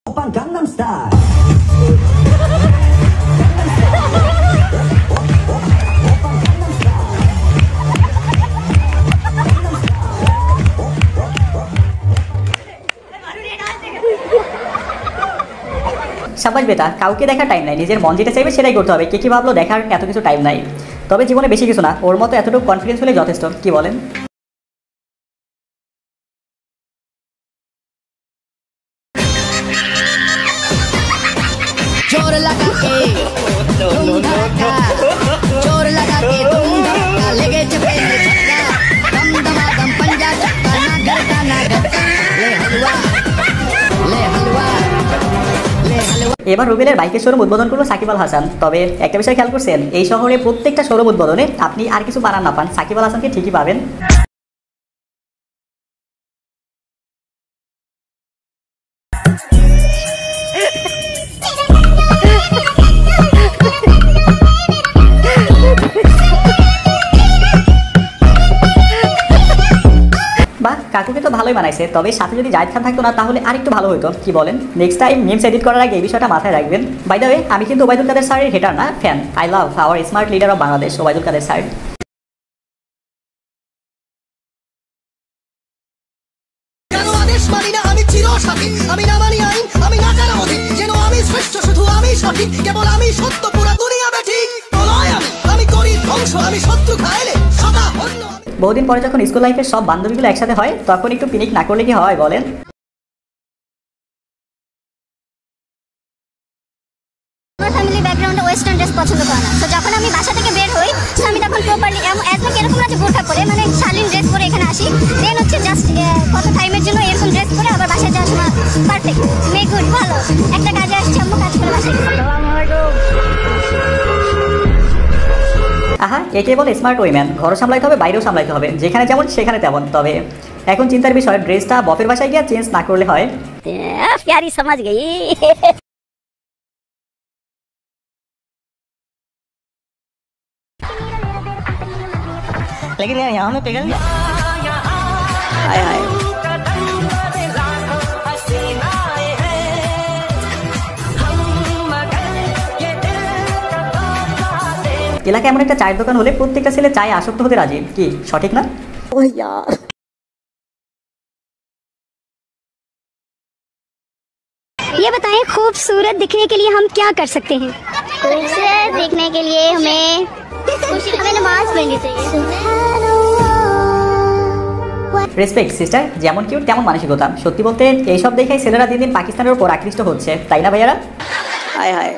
Oppa Gangnam Style. সাবাস বেটা, কাউকে দেখার টাইম নাই, নিজের মন যেটা চাইবে সেটাই করতে হবে। কে কি ভাবলো দেখার এত কিছু টাইম নাই। তবে জীবনে বেশি কিছু না, ওর মতো এতটুকু কনফিডেন্স হলে যথেষ্ট, কি বলেন? এবার রুবেলের বাইকের শোরুম উদ্বোধন করলো সাকিব আল হাসান। তবে একটা বিষয় খেয়াল করছেন, এই শহরে প্রত্যেকটা শোরুম উদ্বোধনে আপনি আর কিছু পান না পান, সাকিব আল হাসানকে ঠিকই পাবেন। বাহ, কাকুকে তো ভালোই বানাইছে, তবে সাথে যদি জাহিদ খান থাকতো না তাহলে আরেকটু ভালো হতো, কি বলেন? নেক্সট টাইম মিমস এডিট করার আগে এই বিষয়টা মাথায় রাখবেন। বাই দ্য ওয়ে, আমি কিন্তু ওবায়দুল কাদের স্যারের হেটার না, fan. I love our smart leader of Bangladesh, Obaidul Quader sir. বহুদিন পরে যখন স্কুল লাইফের সব বান্ধবীগুলো একসাথে হয় তখন একটু পিকনিক না করলে কি হয় বলেন? আমার ফ্যামিলি ব্যাকগ্রাউন্ডে ওয়েস্টার্ন ড্রেস পছন্দ করে না, তো যখন আমি বাসা থেকে বের হই আমি তখন প্রপারলি এরকম না যে বোরখা পরে, মানে শালীন ড্রেস পরে এখানে আসি। দেন হচ্ছে জাস্ট কত টাইমের জন্য এরকম ড্রেস পরে আবার বাসায় যাওয়ার সময় পারফেক্ট মে গুড, ভালো একটা কাজে আসছি, আম্মু কাজ করে বাসায় গেছি। আহা, একে বলে স্মার্ট উইমেন। ঘরও সামলাইতে হবে, বাইরেও সামলাইতে হবে, যেখানে যেমন সেখানে তেমন। তবে এখন চিন্তার বিষয়, ড্রেসটা বপের বাসায় গিয়ে চেঞ্জ না করলে হয়। প্যারি সমাজ গই। लेकिन यार यहाँ में पिघल गया। हाय हाय। এলাকায় এমন একটা চায়ের দোকান হলে প্রত্যেকটা ছেলে চায়ে আসক্ত হতে রাজি, কি সঠিক না? ওহ यार, ये बताएं खूबसूरत दिखने के लिए हम क्या कर सकते हैं? खूबसूरत दिखने के लिए हमें नमाज पढ़नी चाहिए। রেসপেক্ট সিস্টার, যেমন কিউট তেমন মানসিকতা। সত্যি বলতে এইসব দেখেই ছেলেরা দিন দিন পাকিস্তানের উপর আকৃষ্ট হচ্ছে, তাই না ভাইয়ারা? হায় হায়।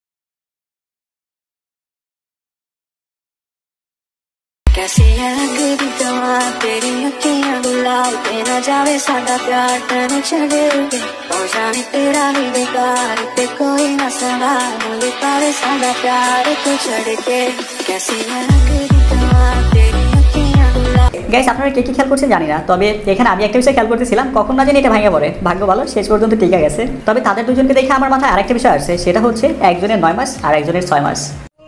कैसी है तेरी दवा, तेरी अखियां गुलाल, तेरा जावे सादा प्यार तेरे चढ़े और जाने तेरा ही बेकार पे कोई ना सदा, बोले तारे सादा प्यार तो चढ़ के। कैसी है तेरी दवा, तेरी अखियां गुलाल। গাইস, আপনারা কে কি খেয়াল করছেন জানি না, তবে এখানে আমি একটা বিষয় খেয়াল করতেছিলাম, কখন না জানি এটা ভাঙা পড়ে। ভাগ্য ভালো শেষ পর্যন্ত টিকে গেছে। তবে তাদের দুজনকে দেখে আমার মাথায় আরেকটা বিষয় আসছে, সেটা হচ্ছে একজনের 9 মাস আর একজনের 6 মাস।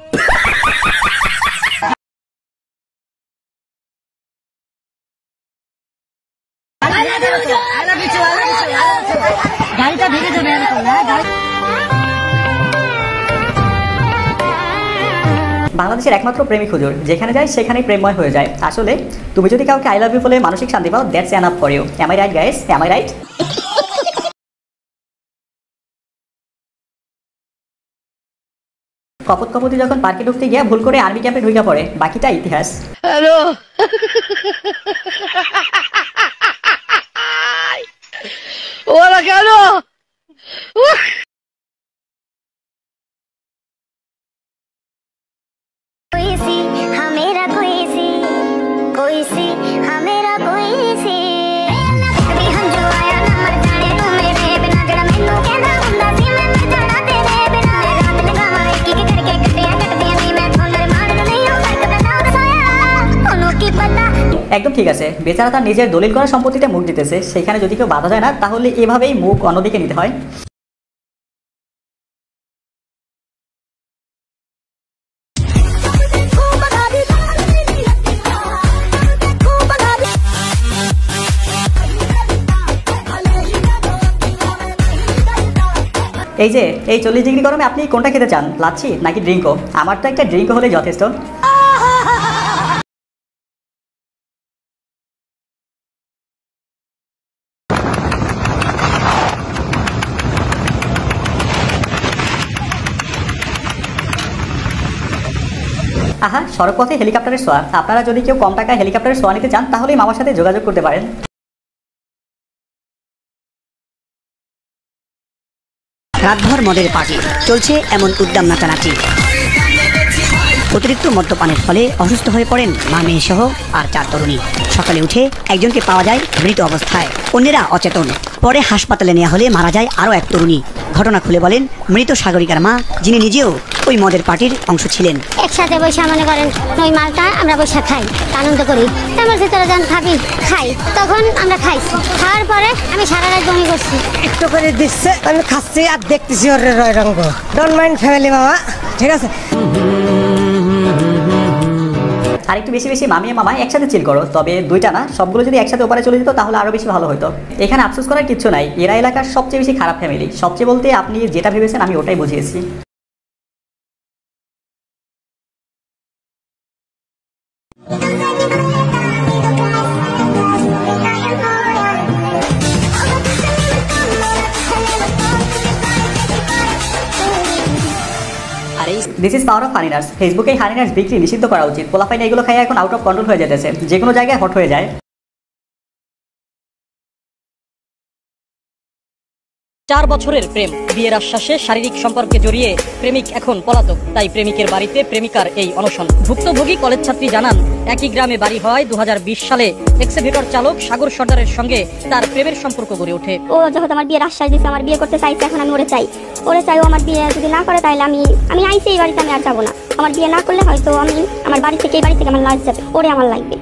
বাংলাদেশের একমাত্র প্রেমিক হুজুর, যেখানে যায় সেখানেই প্রেমময় হয়ে যায়। আসলে তুমি যদি কাউকে আই লাভ ইউ বলে মানসিক শান্তি পাও, that's enough for you. Am I right guys? Am I right? কপত কপতি যখন পার্কে ঢুকতে গিয়ে ভুল করে আর্মি ক্যাম্পে ঢুকে পড়ে, বাকিটা ইতিহাস। হ্যালো, ওরা কেন? একদম ঠিক আছে, বেচারা তার নিজের দলিল করা সম্পত্তিতে মুখ দিতেছে, সেখানে যদি কেউ বাধা দেয় না তাহলে এভাবেই মুখ অন্যদিকে নিতে হয়। এই যে এই 40 ডিগ্রি গরমে আপনি কোনটা খেতে চান, লাচ্ছি নাকি ড্রিঙ্কও? আমার তো একটা ড্রিঙ্ক হলেই যথেষ্ট। আহা, সড়কপথে হেলিকপ্টারের সোয়া। আপনারা যদি কেউ কম টাকায় হেলিকপ্টারের সোয়া নিতে চান তাহলেই মামার সাথে যোগাযোগ করতে পারেন। রাতভর মদের পার্টি চলছে, এমন উদ্দাম নাচানাচি। অতিরিক্ত মদ্যপানের ফলে অসুস্থ হয়ে পড়েন মা মেয়ে সহ আর 4 তরুণী। সকালে উঠে একজনকে পাওয়া যায় মৃত অবস্থায়, অন্যেরা অচেতন। পরে হাসপাতালে নেওয়া হলে মারা যায় আরও 1 তরুণী। ঘটনা খুলে বলেন মৃত সাগরিকার মা, যিনি নিজেও ওই মদের পার্টির অংশ ছিলেন। একসাথে বসে মনে করেন ওই মালটা আমরা বসে খাই, আনন্দ করি। আমার ভিতরে যখন খাবি খাই, তখন আমরা খাইছি। খাওয়ার পরে আমি সারা রাত বমি করছি। একটু করে দিচ্ছে, আমি খাচ্ছি আর দেখতেছি ওর রঙ্গ। ডোন্ট মাইন্ড ফ্যামিলি মামা, ঠিক আছে? আর একটু বেশি বেশি মামিয়ে মামা একসাথে চিল করো, তবে দুইটা না, সবগুলো যদি একসাথে ওপারে চলে যেত তাহলে আরো বেশি ভালো হতো। এখানে আফসোস করার কিছু নাই, এরা এলাকার সবচেয়ে বেশি খারাপ ফ্যামিলি। সবচেয়ে বলতে আপনি যেটা ভেবেছেন আমি ওটাই বুঝিয়েছি। This is power of honeynuts. ফেসবুকে হানিনার্স বিক্রি নিষিদ্ধ করা উচিত। পোলাপাইন এগুলো খাই এখন আউট অফ কন্ট্রোল হয়ে যেতেছে, যে কোনো জায়গায় হট হয়ে যায়। 4 বছরের প্রেম, বিয়ের আশ্বাসে শারীরিক সম্পর্কে জড়িয়ে প্রেমিক এখন পলাতক। তাই প্রেমিকের বাড়িতে প্রেমিকার এই অনশন। ভুক্তভোগী কলেজ ছাত্রী জানান, একই গ্রামে বাড়ি হয়। 2020 সালে এক্সেভেটর চালক সাগর সর্দারের সঙ্গে তার প্রেমের সম্পর্ক গড়ে ওঠে। ও যখন আমার বিয়ের আশ্বাস দিচ্ছে, আমার বিয়ে করতে চাইছে, এখন আমি ওরে চাই। ও আমার বিয়ে যদি না করে তাহলে আমি আইছি এই বাড়িতে, আমি আর যাবো না। আমার বিয়ে না করলে হয়তো আমি আমার বাড়ি থেকে, এই বাড়ি থেকে আমার লাশ যাবে। ওরে আমার লাগবে।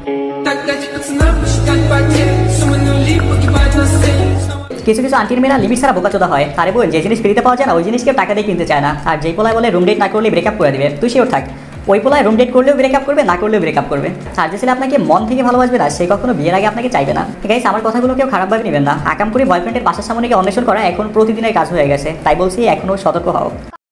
কিছু কিছু আন্টির মেয়েরা লিমিট ছাড়া বোকাচোদা হয়। আরে বোন, যে জিনিস ফ্রিতে পাওয়া যায় না ওই জিনিসকে টাকা দিয়ে কিনতে চায় না। আর যেই পোলায় বলে রুম ডেট না করলে ব্রেকআপ করে দিবে, তুই শিওর থাক ওই পোলায় রুম ডেট করলেও ব্রেকআপ করবে, না করলেও ব্রেকআপ করবে। আর যে ছেলে আপনাকে মন থেকে ভালোবাসবে না, সে কখনো বিয়ের আগে আপনাকে চাইবে না। গাইস, আমার কথাগুলো কেউ খারাপভাবে নেবেন না। আকাম করে বয়ফ্রেন্ডের বাসার সামনে গিয়ে অন্বেষণ করা এখন প্রতিদিনের কাজ হয়ে গেছে। তাই বলছি এখনো সতর্ক হও।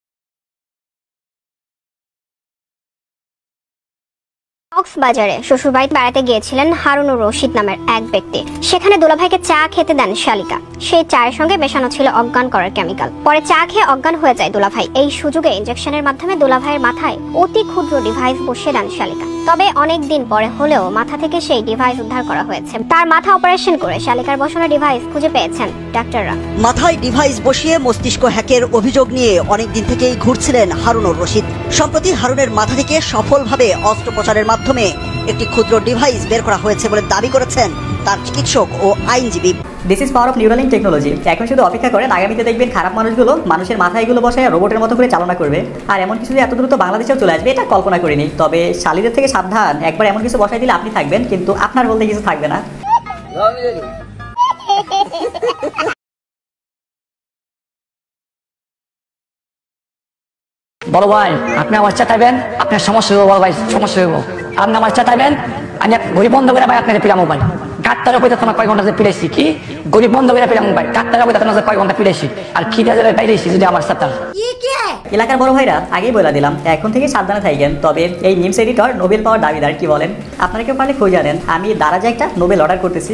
কক্সবাজারে শ্বশুরবাড়িতে বেড়াতে গিয়েছিলেন হারুনুর রশিদ নামের এক ব্যক্তি। সেখানে দুলাভাইকে চা খেতে দেন শালিকা। সেই চায়ের সঙ্গে মেশানো ছিল অজ্ঞান করার কেমিক্যাল। পরে চা খেয়ে অজ্ঞান হয়ে যায় দুলাভাই। এই সুযোগে ইনজেকশনের মাধ্যমে দুলাভাইয়ের মাথায় অতি ক্ষুদ্র ডিভাইস বসিয়ে দেন শালিকা। তবে অনেক দিন পরে হলেও মাথা থেকে সেই ডিভাইস উদ্ধার করা হয়েছে। তার মাথা অপারেশন করে শালিকার বসানো ডিভাইস খুঁজে পেয়েছেন ডাক্তাররা। মাথায় ডিভাইস বসিয়ে মস্তিষ্ক হ্যাকের অভিযোগ নিয়ে অনেকদিন থেকেই ঘুরছিলেন হারুনুর রশিদ। সম্প্রতি হারুনের মাথা থেকে সফলভাবে অস্ত্রোপচারের মাধ্যমে একটি ক্ষুদ্র ডিভাইস বের করা হয়েছে বলে দাবি করেছেন তার চিকিৎসক ও আইনজীবী। This is power of Neuralink technology. এখন শুধু অপেক্ষা করেন, আগামীতে দেখবেন খারাপ মানুষগুলো মানুষের মাথায় এগুলো বসায় রোবটের মতো করে চালনা করবে। আর এমন কিছু যে এত দ্রুত বাংলাদেশেও চলে আসবে এটা কল্পনা করিনি। তবে শালীদের থেকে সাবধান, একবার এমন কিছু বসাই দিলে আপনি থাকবেন, কিন্তু আপনার বলতে কিছু থাকবে না। বড় ভাই, আপনি আমার চা খাইবেন, আপনার সমস্যা হইব। বড় ভাই, সমস্যা হইব। আপনি আমার চা খাইবেন, আমি গরিব বন্ধ করে ভাই আপনার পিলা মোবাইল গাত্তার উপরে তোমার কয় ঘন্টা পিড়াইছি। কি গরিব বন্ধ করে পিলা মোবাইল গাত্তার উপরে তোমার কয় ঘন্টা পিড়াইছি। আর খিদে যাবে বাইরেছি যদি আমার সাথে। এলাকার বড় ভাইরা আগেই বলে দিলাম, এখন থেকে সাবধানে থাকেন। তবে এই নিউজ এডিটর নোবেল পাওয়ার দাবিদার, কি বলেন? আপনারা কেউ পারলে খুঁজে জানেন, আমি দারাজে একটা নোবেল অর্ডার করতেছি।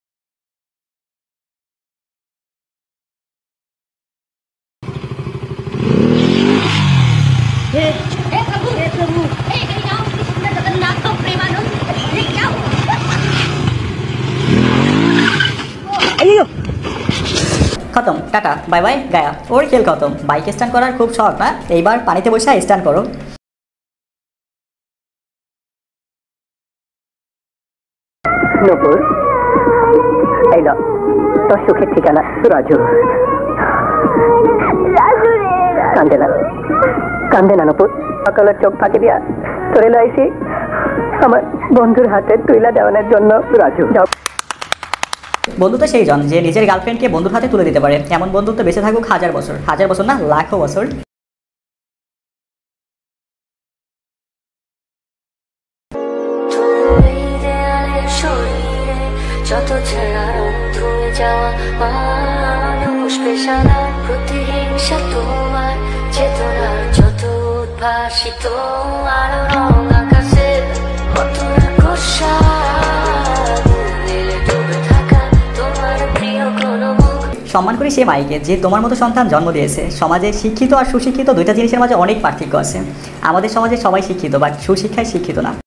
খতম, টাটা, বাই বাই, গায়া। ওর খেল খতম। বাইক স্ট্যান্ড করার খুব শখ না? এইবার পানিতে বসে স্ট্যান্ড করো। নপুর, এই লো তোর সুখের ঠিকানা। রাজু, কান্দে না, কান্দে না নপুর। সকালের চোখ ফাঁকি দিয়া তোরে লাইছি আমার বন্ধুর হাতে তুইলা দেওয়ানোর জন্য। রাজু, যাও। বন্ধু তো সেই জন যে নিজের গার্লফ্রেন্ডকে বন্ধুর হাতে তুলে দিতে পারে। এমন বন্ধুত্ব বেঁচে থাকুক হাজার বছর, হাজার বছর না, লাখো বছর। যত ছেড়া ধুয়ে যাওয়া মানুষ পেশাদার প্রতিহিংসা। সম্মান করি সে মাইকে যে তোমার মতো সন্তান জন্ম দিয়েছে। সমাজে শিক্ষিত আর সুশিক্ষিত দুইটা জিনিসের মাঝে অনেক পার্থক্য আছে। আমাদের সমাজে সবাই শিক্ষিত, বাট সুশিক্ষায় শিক্ষিত না।